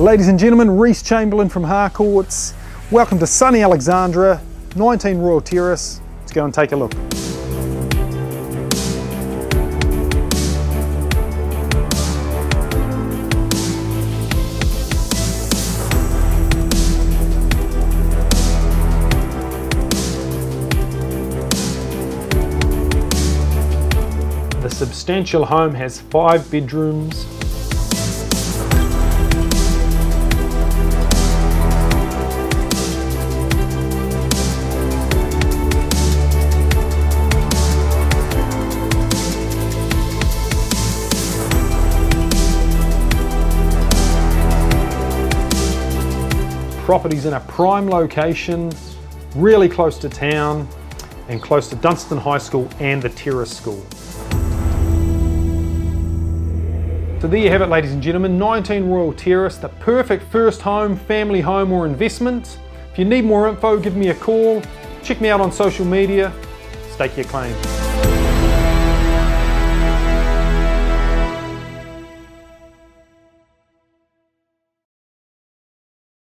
Ladies and gentlemen, Rhys Chamberlain from Harcourts. Welcome to sunny Alexandra, 19 Royal Terrace. Let's go and take a look. The substantial home has 5 bedrooms, properties in a prime location, really close to town and close to Dunstan High School and the Terrace School. So there you have it, ladies and gentlemen, 19 Royal Terrace, the perfect first home, family home or investment. If you need more info, give me a call. Check me out on social media. Stake your claim.